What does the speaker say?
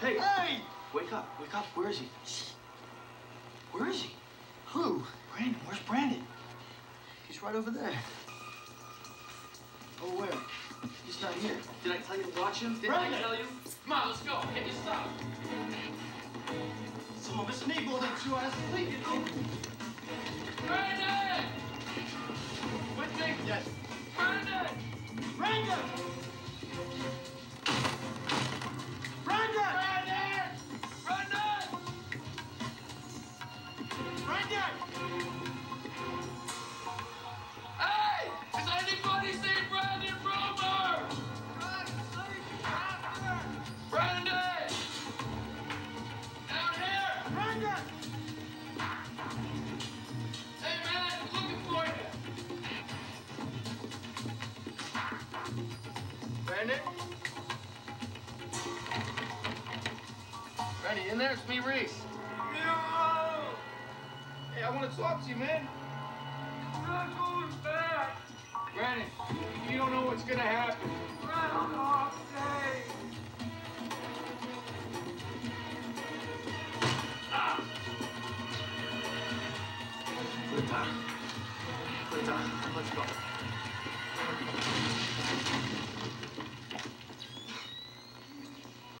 Hey! Hey! Wake up, wake up. Where is he? Where is he? Who? Brandon, where's Brandon? He's right over there. Oh, where? He's not here. Did I tell you to watch him? Didn't Brandon! I tell you? Come on, let's go. Get your stuff. Some of us need more than 2 hours sleep, you know? Brandon! With me? Yes. Brandon! Brandon! Brandon! Brandon! Brandon! Brandon! Hey! Is anybody seen Brandon Romer? Brandon! Down here! Brandon! Hey, man, I'm looking for you. Brandon? Brandon, you in there? It's me, Reece. No! Hey, I want to talk to you, man. I'm not going back. Brandon, you don't know what's gonna happen. Groundhog Day. Put it down. Put it down. Let's go.